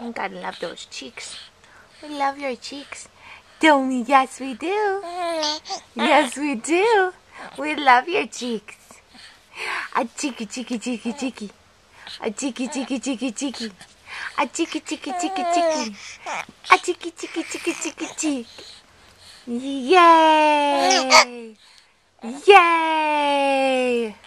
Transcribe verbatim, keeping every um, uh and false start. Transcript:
You gotta love those cheeks. We love your cheeks. Don't we? Yes, we do. Yes, we do. We love your cheeks. A cheeky, cheeky, cheeky, cheeky. A cheeky, cheeky, cheeky, cheeky. A cheeky, cheeky, cheeky, cheeky. A cheeky, cheeky, cheeky, cheeky, cheek. Yay! Yay!